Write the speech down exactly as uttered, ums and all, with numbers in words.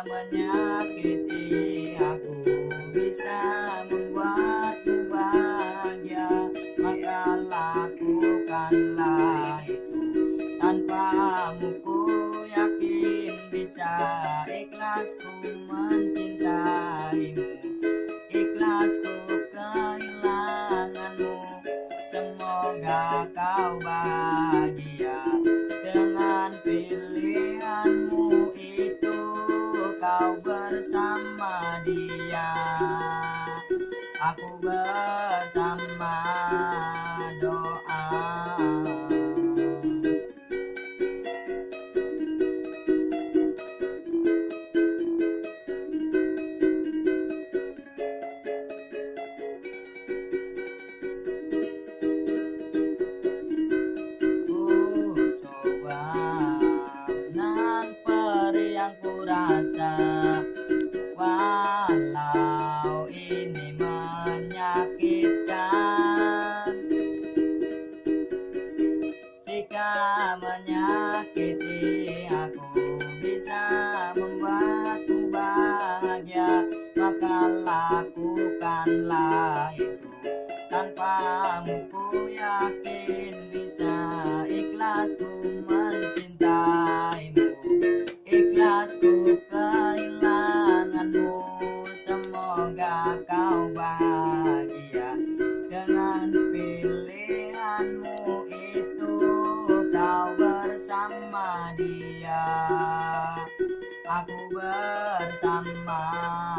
menyakiti aku bisa membuatmu bahagia, maka lakukanlah itu. Tanpamu ku yakin bisa ikhlasku mencintaimu, ikhlasku kehilanganmu. Semoga kau bahagia dengan pilihanmu itu, kau bersama dia, aku bersama doa. Rasa walau ini menyakitkan, jika menyakiti aku bisa membuatmu bahagia, maka lakukanlah itu. Tanpamu ku yakin bisa ikhlasku mencintaimu, ikhlasku kehilanganmu. Semoga kau bahagia dengan pilihanmu itu, kau bersama dia, aku bersama